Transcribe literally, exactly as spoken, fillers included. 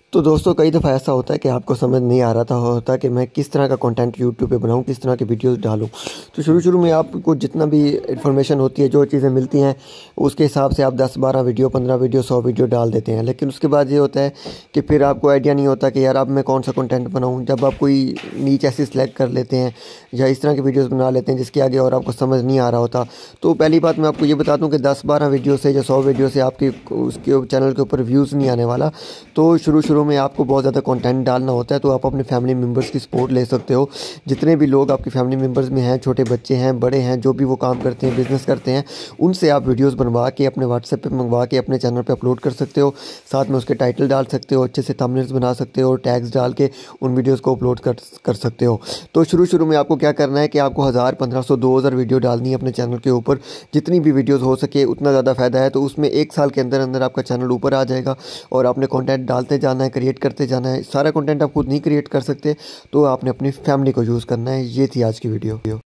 तो दोस्तों कई दफ़ा ऐसा होता है कि आपको समझ नहीं आ रहा था होता कि मैं किस तरह का कंटेंट यूट्यूब पे बनाऊँ, किस तरह की वीडियोस डालूँ। तो शुरू-शुरू में आपको जितना भी इन्फॉर्मेशन होती है, जो चीज़ें मिलती हैं, उसके हिसाब से आप दस बारह वीडियो, पंद्रह वीडियो, सौ वीडियो डाल देते हैं। लेकिन उसके बाद ये होता है कि फिर आपको आइडिया नहीं होता कि यार अब मैं कौन-सा कंटेंट बनाऊँ। जब आप कोई नीच ऐसी सेलेक्ट कर लेते हैं या इस तरह की वीडियोज़ बना लेते हैं जिसके आगे और आपको समझ नहीं आ रहा होता, तो पहली बात मैं आपको ये बता दूँ कि दस बारह वीडियो से या सौ वीडियो से आपकी उसके चैनल के ऊपर व्यूज़ नहीं आने वाला। तो शुरू-शुरू में आपको बहुत ज़्यादा कंटेंट डालना होता है, तो आप अपने फैमिली मेम्बर्स की सपोर्ट ले सकते हो। जितने भी लोग आपकी फैमिली मेम्बर्स में हैं, छोटे बच्चे हैं, बड़े हैं, जो भी वो काम करते हैं, बिज़नेस करते हैं, उनसे आप वीडियोज़ बनवा के अपने व्हाट्सएप पे मंगवा के अपने चैनल पे अपलोड कर सकते हो। साथ में उसके टाइटल डाल सकते हो, अच्छे से थंबनेल्स बना सकते हो और टैग्स डाल के उन वीडियोज़ को अपलोड कर कर सकते हो। तो शुरू-शुरू में आपको क्या करना है कि आपको हज़ार, पंद्रह सौ, दो हज़ार वीडियो डालनी है अपने चैनल के ऊपर। जितनी भी वीडियोज़ हो सके उतना ज़्यादा फ़ायदा है। तो उसमें एक साल के अंदर-अंदर आपका चैनल ऊपर आ जाएगा और आपने कंटेंट डालते जाना है, क्रिएट करते जाना है। सारा कंटेंट आप खुद नहीं क्रिएट कर सकते, तो आपने अपनी फैमिली को यूज़ करना है। ये थी आज की वीडियो।